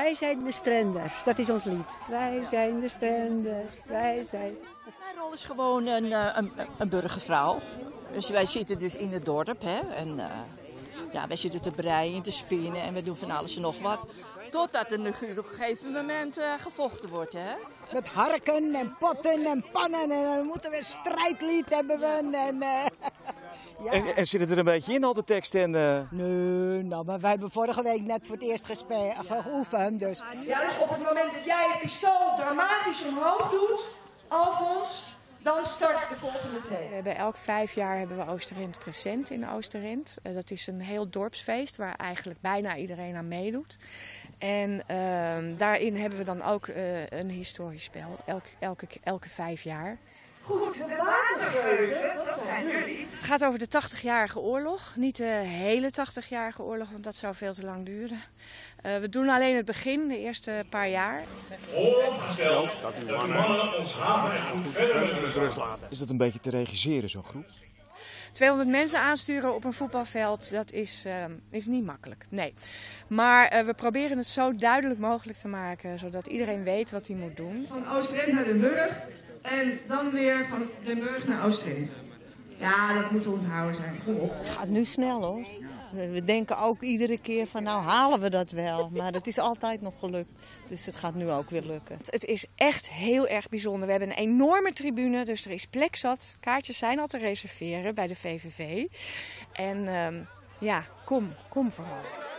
Wij zijn de Strenders, dat is ons lied. Wij zijn de Strenders, wij zijn... Mijn rol is gewoon een burgervrouw. Dus wij zitten dus in het dorp, hè. En wij zitten te breien, te spinnen en we doen van alles en nog wat. Totdat er natuurlijk op een gegeven moment gevochten wordt, hè. Met harken en potten en pannen en dan moeten we een strijdlied hebben we. Ja. En zitten er een beetje in al de teksten? Nee, nou, maar wij hebben vorige week net voor het eerst geoefend. Dus. Ja, dus op het moment dat jij het pistool dramatisch omhoog doet, Alfons, dan start de volgende thee. We hebben elk 5 jaar hebben we Oosterend Present in Oosterend. Dat is een heel dorpsfeest waar eigenlijk bijna iedereen aan meedoet. En daarin hebben we dan ook een historisch spel, elke 5 jaar. Goed, de watergeuzen, dat zijn jullie. Het gaat over de 80-jarige oorlog. Niet de hele 80-jarige oorlog, want dat zou veel te lang duren. We doen alleen het begin, de eerste paar jaar. Vooropgesteld dat de mannen ons haven en goed verder met rust laten. Is dat een beetje te regisseren, zo'n groep? 200 mensen aansturen op een voetbalveld, dat is niet makkelijk. Nee. Maar we proberen het zo duidelijk mogelijk te maken, zodat iedereen weet wat hij moet doen. Van Oosterend naar Den Burg en dan weer van Den Burg naar Oosterend. Ja, dat moet onthouden zijn. Kom op. Het gaat nu snel hoor. We denken ook iedere keer van nou halen we dat wel. Maar dat is altijd nog gelukt. Dus het gaat nu ook weer lukken. Het is echt heel erg bijzonder. We hebben een enorme tribune, dus er is plek zat. Kaartjes zijn al te reserveren bij de VVV. En kom vooral.